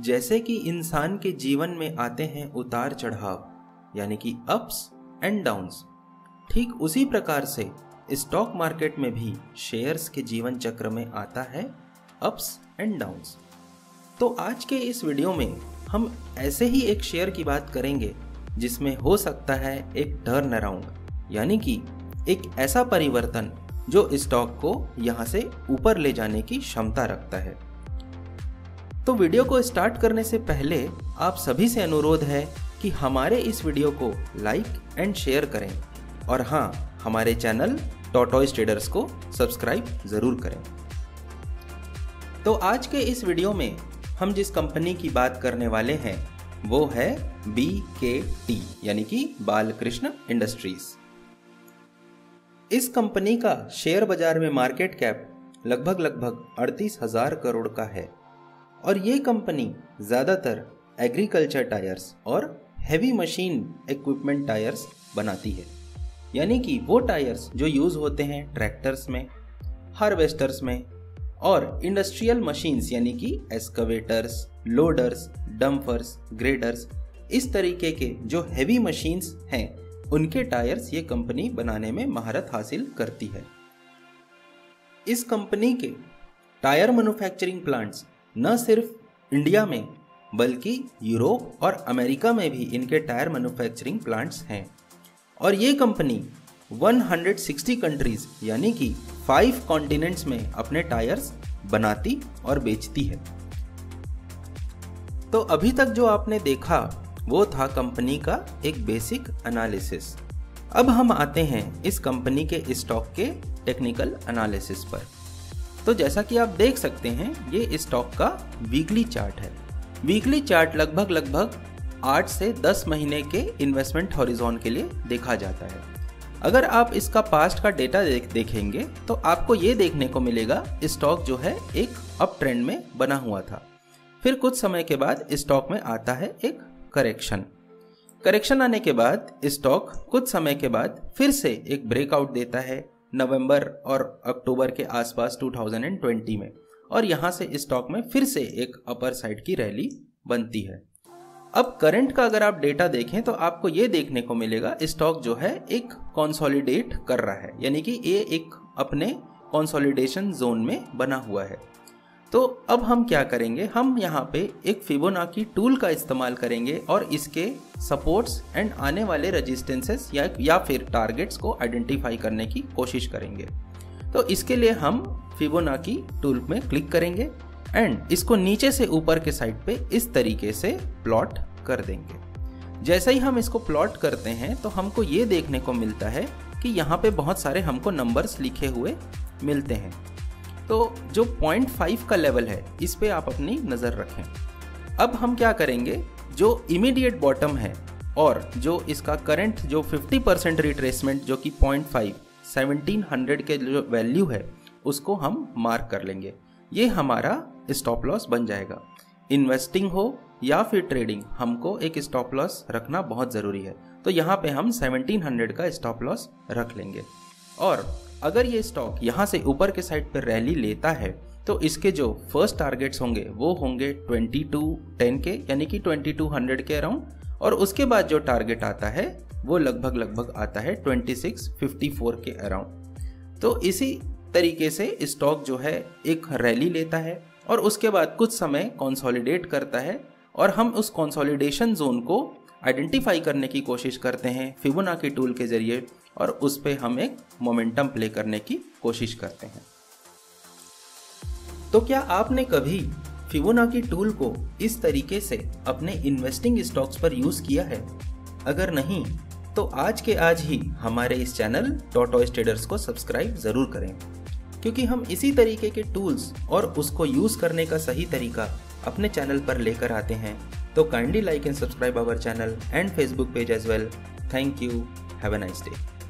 जैसे कि इंसान के जीवन में आते हैं उतार चढ़ाव, यानी कि अप्स एंड डाउन्स, ठीक उसी प्रकार से स्टॉक मार्केट में भी शेयर्स के जीवन चक्र में आता है अप्स एंड डाउन्स। तो आज के इस वीडियो में हम ऐसे ही एक शेयर की बात करेंगे जिसमें हो सकता है एक टर्न अराउंड, यानी कि एक ऐसा परिवर्तन जो स्टॉक को यहां से ऊपर ले जाने की क्षमता रखता है। तो वीडियो को स्टार्ट करने से पहले आप सभी से अनुरोध है कि हमारे इस वीडियो को लाइक एंड शेयर करें और हाँ, हमारे चैनल टॉर्टोइस ट्रेडर्स को सब्सक्राइब जरूर करें। तो आज के इस वीडियो में हम जिस कंपनी की बात करने वाले हैं वो है BKT, यानी कि बालकृष्ण इंडस्ट्रीज। इस कंपनी का शेयर बाजार में मार्केट कैप लगभग 38,000 करोड़ का है और ये कंपनी ज़्यादातर एग्रीकल्चर टायर्स और हैवी मशीन इक्विपमेंट टायर्स बनाती है, यानी कि वो टायर्स जो यूज़ होते हैं ट्रैक्टर्स में, हार्वेस्टर्स में और इंडस्ट्रियल मशीन्स, यानी कि एक्सकवेटर्स, लोडर्स, डंपर्स, ग्रेडर्स, इस तरीके के जो हैवी मशीन्स हैं उनके टायर्स ये कंपनी बनाने में महारत हासिल करती है। इस कंपनी के टायर मैन्युफैक्चरिंग प्लांट्स न सिर्फ इंडिया में बल्कि यूरोप और अमेरिका में भी इनके टायर मैन्युफैक्चरिंग प्लांट्स हैं और ये कंपनी 160 कंट्रीज यानी कि 5 कॉन्टिनेंट्स में अपने टायर्स बनाती और बेचती है। तो अभी तक जो आपने देखा वो था कंपनी का एक बेसिक एनालिसिस। अब हम आते हैं इस कंपनी के स्टॉक के टेक्निकल एनालिसिस पर। तो जैसा कि आप देख सकते हैं ये स्टॉक का वीकली चार्ट है। वीकली चार्ट लगभग 8 से 10 महीने के इन्वेस्टमेंट हॉरिजॉन के लिए देखा जाता है। अगर आप इसका पास्ट का डेटा देखेंगे तो आपको ये देखने को मिलेगा स्टॉक जो है एक अप ट्रेंड में बना हुआ था, फिर कुछ समय के बाद स्टॉक में आता है एक करेक्शन आने के बाद स्टॉक कुछ समय के बाद फिर से एक ब्रेकआउट देता है नवंबर और अक्टूबर के आसपास 2020 में और यहाँ से स्टॉक में फिर से एक अपर साइड की रैली बनती है। अब करंट का अगर आप डेटा देखें तो आपको ये देखने को मिलेगा स्टॉक जो है एक कंसोलिडेट कर रहा है, यानी कि ये एक अपने कंसोलिडेशन जोन में बना हुआ है। तो अब हम क्या करेंगे, हम यहाँ पे एक फिबोनाची टूल का इस्तेमाल करेंगे और इसके सपोर्ट्स एंड आने वाले रेजिस्टेंसेस या फिर टारगेट्स को आइडेंटिफाई करने की कोशिश करेंगे। तो इसके लिए हम फिबोनाची टूल में क्लिक करेंगे एंड इसको नीचे से ऊपर के साइड पे इस तरीके से प्लॉट कर देंगे। जैसे ही हम इसको प्लॉट करते हैं तो हमको ये देखने को मिलता है कि यहाँ पे बहुत सारे हमको नंबर्स लिखे हुए मिलते हैं। तो जो 0.5 का लेवल है इस पे आप अपनी नज़र रखें। अब हम क्या करेंगे, जो इमीडिएट बॉटम है और जो इसका करंट जो 50% रिट्रेसमेंट जो कि 0.5 1700 के जो वैल्यू है उसको हम मार्क कर लेंगे। ये हमारा स्टॉप लॉस बन जाएगा। इन्वेस्टिंग हो या फिर ट्रेडिंग, हमको एक स्टॉप लॉस रखना बहुत ज़रूरी है। तो यहाँ पे हम 1700 का स्टॉप लॉस रख लेंगे और अगर ये स्टॉक यहाँ से ऊपर के साइड पर रैली लेता है तो इसके जो फर्स्ट टारगेट्स होंगे वो होंगे 2210 के, यानी कि 2200 के अराउंड, और उसके बाद जो टारगेट आता है वो लगभग आता है 2654 के अराउंड। तो इसी तरीके से स्टॉक जो है एक रैली लेता है और उसके बाद कुछ समय कंसोलिडेट करता है और हम उस कंसोलिडेशन जोन को आइडेंटिफाई करने की कोशिश करते हैं फिबोनाची टूल के जरिए और उस पे हम एक मोमेंटम प्ले करने की कोशिश करते हैं। तो क्या आपने कभी फिबोनाची टूल को इस तरीके से अपने इन्वेस्टिंग स्टॉक्स पर यूज किया है? अगर नहीं तो आज के आज ही हमारे इस चैनल टॉर्टोइस ट्रेडर्स को सब्सक्राइब जरूर करें, क्योंकि हम इसी तरीके के टूल्स और उसको यूज करने का सही तरीका अपने चैनल पर लेकर आते हैं। तो kindly like and subscribe our channel and Facebook page as well. Thank you. Have a nice day.